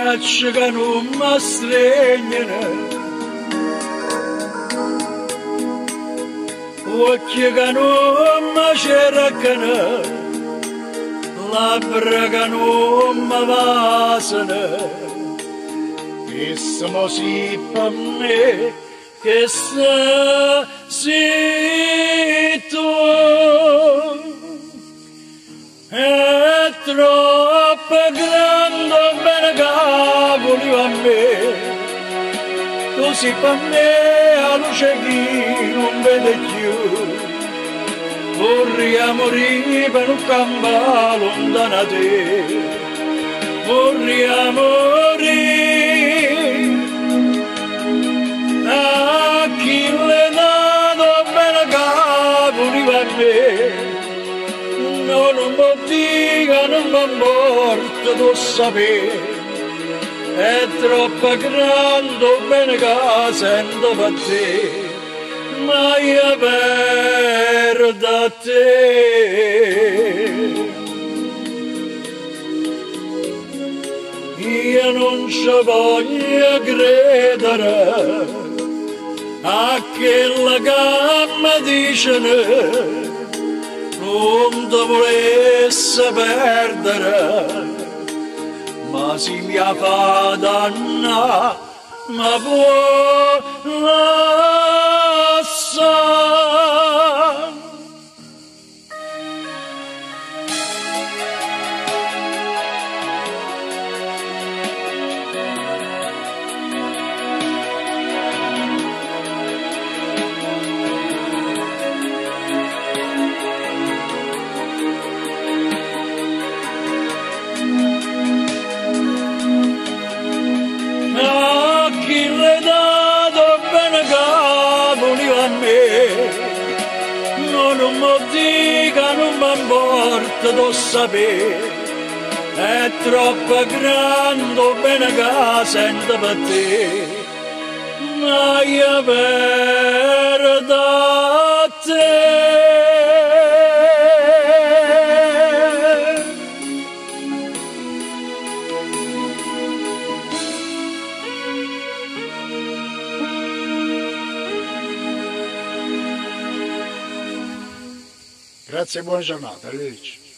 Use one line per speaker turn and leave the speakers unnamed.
braccia che non mi stringono, occhi che non mi cercano, labbra che non mi basano, che siamo sì per me, che sei tu. È troppo grande bene che voleva a me, tu sei per me la luce che non vede più, vorrei morire per un campo lontano da te, vorrei morire a chi le dato bene che voleva a me. Non mi dica, non mi morto, tu sapere, è troppo grande bene che sento per te, ma io perdo a te. Io non ci voglio credere a quella che mi dicono, non ti volesse perdere, ma si mi fa danna, ma può lasciare. Non mi dica, non mi importa, tu sapere, è troppo grande bene che sento per te, ma io perdo a te.
Grazie e buona giornata, arrivederci.